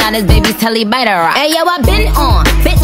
on his baby's telly biter. Hey yo, I been on, bit